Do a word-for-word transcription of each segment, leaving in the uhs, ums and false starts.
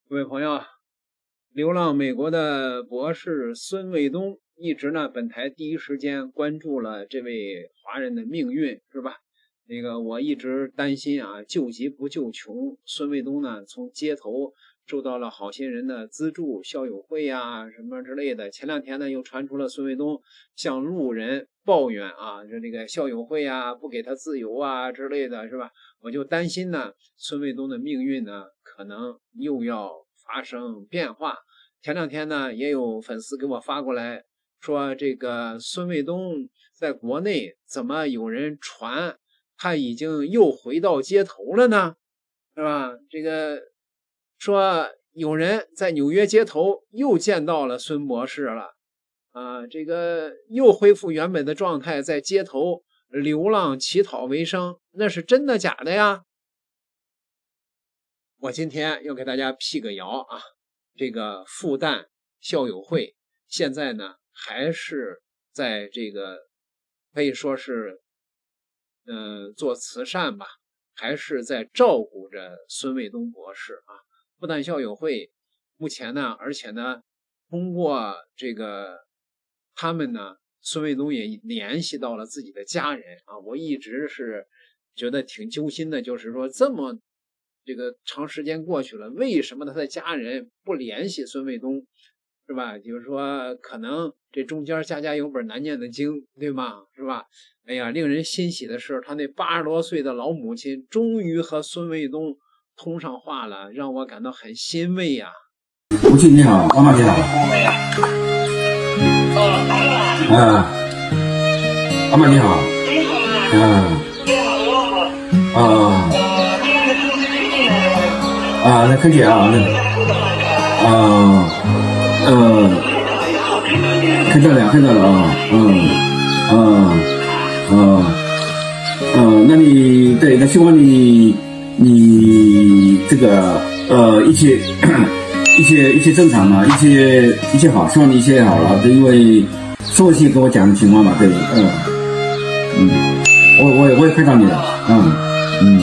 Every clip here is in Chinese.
各位朋友，流浪美国的博士孙卫东一直呢，本台第一时间关注了这位华人的命运，是吧？那个我一直担心啊，救急不救穷。孙卫东呢，从街头受到了好心人的资助，校友会啊什么之类的。前两天呢，又传出了孙卫东向路人抱怨啊，就这个校友会啊不给他自由啊之类的，是吧？我就担心呢，孙卫东的命运呢，可能又要发生变化。前两天呢，也有粉丝给我发过来说，这个孙卫东在国内怎么有人传他已经又回到街头了呢？是吧？这个说有人在纽约街头又见到了孙博士了啊，这个又恢复原本的状态，在街头流浪乞讨为生，那是真的假的呀？我今天要给大家辟个谣啊，这个复旦校友会现在呢还是在这个可以说是呃做慈善吧，还是在照顾着孙卫东博士啊。复旦校友会目前呢，而且呢通过这个他们呢，孙卫东也联系到了自己的家人啊。我一直是觉得挺揪心的，就是说这么这个长时间过去了，为什么他的家人不联系孙卫东，是吧？就是说可能这中间家家有本难念的经，对吗？是吧？哎呀，令人欣喜的是，他那八十多岁的老母亲终于和孙卫东通上话了，让我感到很欣慰呀、 啊。母亲你好，妈妈你好。啊，妈妈你好。你好啊。你好，啊。啊，那看见啊，那，啊，呃，看到了，看到了啊，嗯，啊，啊，嗯，那你对，那希望你，你这个呃一切一切一切正常嘛，一切一切好，希望你一切好了，因为孙文熙跟我讲的情况嘛，对，嗯，嗯，我我也我也看到你了，嗯，嗯，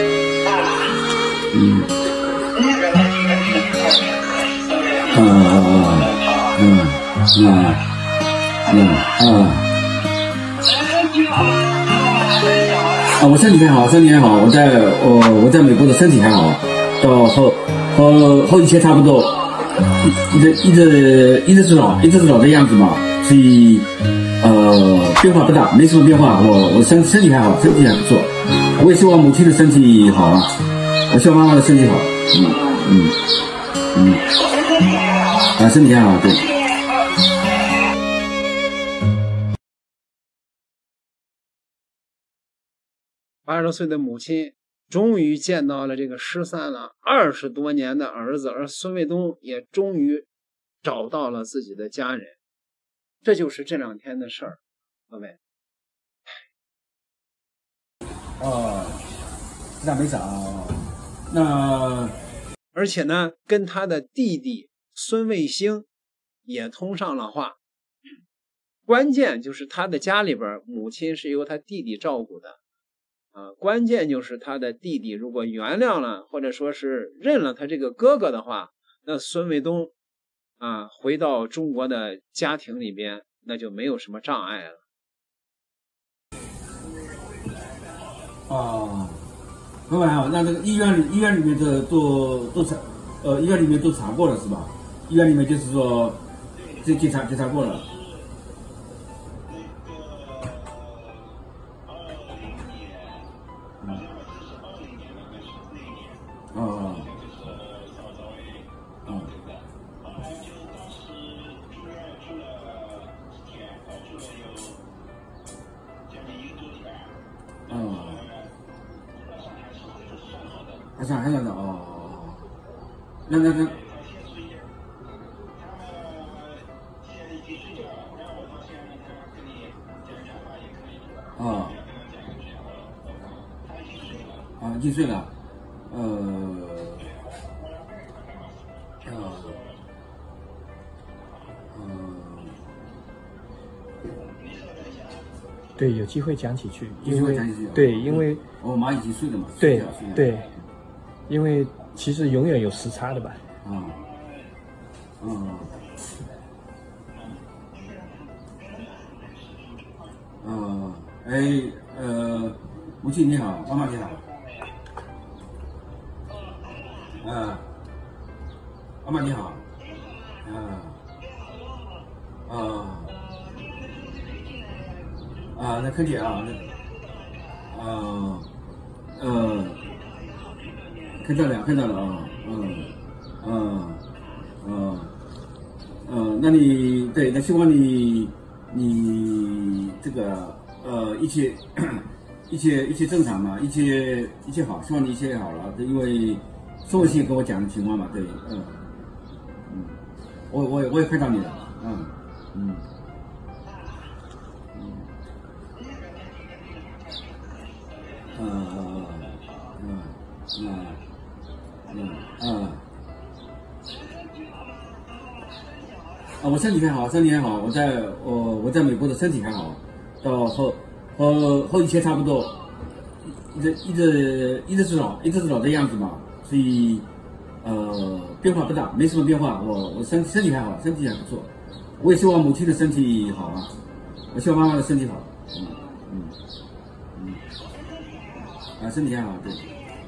嗯。嗯嗯嗯嗯嗯嗯啊！我身体还好，身体还好。我在我我在美国的身体还好，到和和和以前差不多，一直一直一直是老一直是老的样子嘛，所以呃变化不大，没什么变化。我我身身体还好，身体还不错。我也希望母亲的身体好啊，我希望妈妈的身体好。嗯嗯嗯。啊，身体还好，对。 八十多岁的母亲终于见到了这个失散了二十多年的儿子，而孙卫东也终于找到了自己的家人。这就是这两天的事儿，各位。 哦，那没找，那而且呢，跟他的弟弟孙卫星也通上了话。关键就是他的家里边母亲是由他弟弟照顾的啊，关键就是他的弟弟如果原谅了或者说是认了他这个哥哥的话，那孙卫东啊回到中国的家庭里边，那就没有什么障碍了。 哦，各位好，那这个医院里医院里面的都都查，呃，医院里面都查过了是吧？医院里面就是说，这检查检查过了。嗯。哦。哦。哦。还算还算的哦。那那那。啊，啊，几岁了？呃，呃，呃， 对，有机会讲几句， 有机会讲几句。 对，因为我妈已经睡了嘛。 对对，因为其实永远有时差的吧。 啊，嗯，嗯，哎，呃，母亲你好，妈妈你好，啊，妈妈你好，啊，啊，啊，那看见啊，那，啊，嗯，看到了，看到了啊，嗯，嗯，嗯，嗯，那你对，那希望你你这个呃一切一切一切正常嘛，一切一切好，希望你一切好了，因为宋信跟我讲的情况嘛，对，嗯嗯，我我也我也看到你了，嗯嗯嗯嗯嗯嗯嗯嗯嗯。啊，我身体还好，身体还好，我在我我在美国的身体还好，到和和和以前差不多，一直一直一直是老一直是老的样子嘛，所以呃变化不大，没什么变化。我我身身体还好，身体还不错。我也希望母亲的身体好啊，我希望妈妈的身体好。嗯嗯嗯，啊，身体还好，对。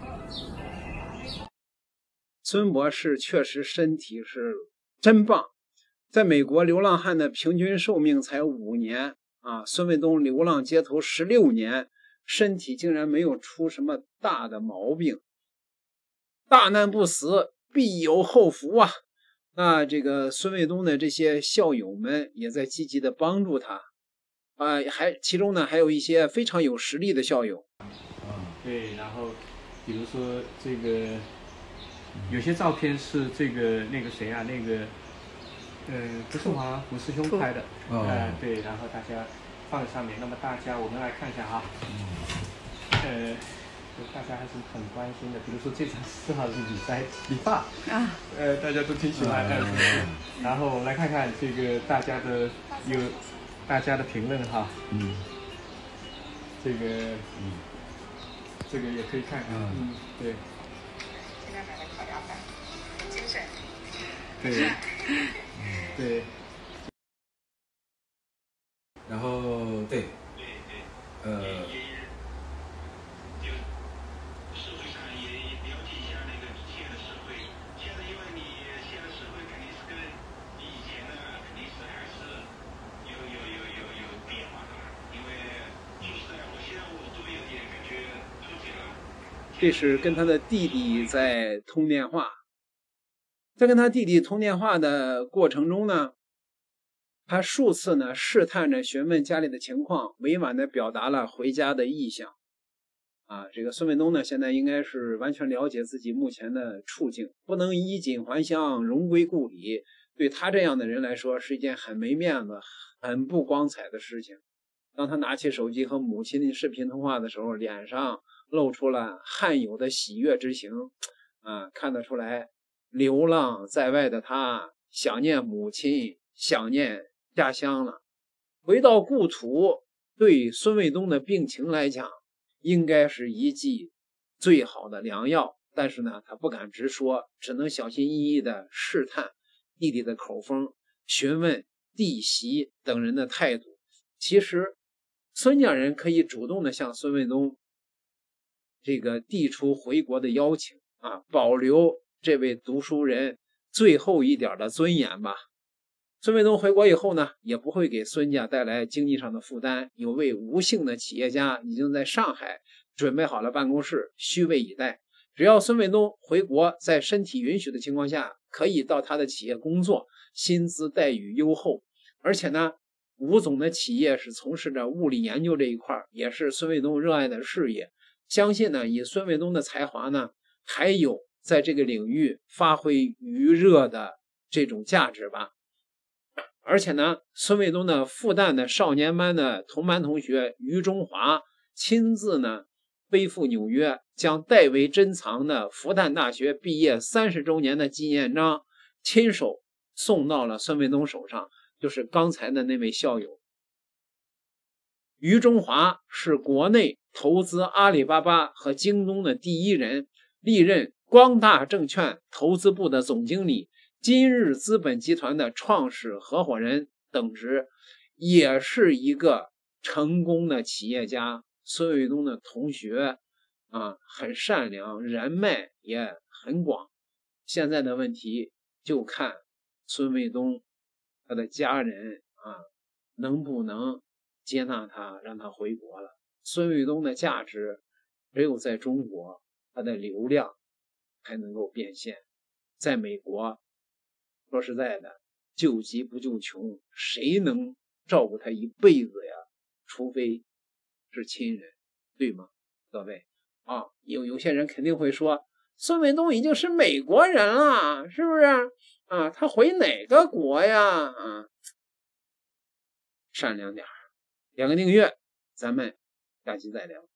孙博士确实身体是真棒。在美国，流浪汉的平均寿命才五年啊，孙卫东流浪街头十六年，身体竟然没有出什么大的毛病。大难不死，必有后福啊！那这个孙卫东的这些校友们也在积极的帮助他啊，还其中呢还有一些非常有实力的校友。 嗯，对，然后比如说这个有些照片是这个那个谁啊，那个。嗯，不是华胡师兄拍的， 哦、 呃，对，然后大家放在上面。那么大家，我们来看一下哈，呃，大家还是很关心的。比如说这张四号是比赛理发啊，呃，大家都挺喜欢的。嗯、然后我们来看看这个大家的有大家的评论哈，嗯，这个嗯，这个也可以看看，嗯，嗯对。现在买的烤鸭饭，很精神。对。对， 然后对，呃， 就社会上也了解一下那个现在的社会。现在因为你现在社会肯定是跟你以前的肯定是还是有有有有有变化的。因为说实在，我现在我都有点感觉脱节了。 这是跟他的弟弟在通电话。在跟他弟弟通电话的过程中呢，他数次呢试探着询问家里的情况，委婉地表达了回家的意向。啊，这个孙卫东呢，现在应该是完全了解自己目前的处境，不能衣锦还乡，荣归故里。对他这样的人来说，是一件很没面子、很不光彩的事情。当他拿起手机和母亲视频通话的时候，脸上露出了罕有的喜悦之情。啊，看得出来。流浪在外的他想念母亲，想念家乡了。回到故土，对孙卫东的病情来讲，应该是一剂最好的良药。但是呢，他不敢直说，只能小心翼翼地试探弟弟的口风，询问弟媳等人的态度。其实，孙家人可以主动地向孙卫东这个递出回国的邀请啊，保留这位读书人最后一点的尊严吧。孙卫东回国以后呢，也不会给孙家带来经济上的负担。有位吴姓的企业家已经在上海准备好了办公室，虚位以待。只要孙卫东回国，在身体允许的情况下，可以到他的企业工作，薪资待遇优厚。而且呢，吴总的企业是从事着物理研究这一块，也是孙卫东热爱的事业。相信呢，以孙卫东的才华呢，还有在这个领域发挥余热的这种价值吧。而且呢，孙卫东的复旦的少年班的同班同学于中华亲自呢背赴纽约，将代为珍藏的复旦大学毕业三十周年的纪念章亲手送到了孙卫东手上，就是刚才的那位校友。于中华是国内投资阿里巴巴和京东的第一人，历任光大证券投资部的总经理，今日资本集团的创始合伙人等职，也是一个成功的企业家。孙卫东的同学啊，很善良，人脉也很广。现在的问题就看孙卫东他的家人啊能不能接纳他，让他回国了。孙卫东的价值只有在中国，他的流量才能够变现。在美国，说实在的，救急不救穷，谁能照顾他一辈子呀？除非是亲人，对吗？各位啊，有有些人肯定会说，孙卫东已经是美国人了，是不是啊？他回哪个国呀？啊，善良点，点个订阅，咱们下期再聊。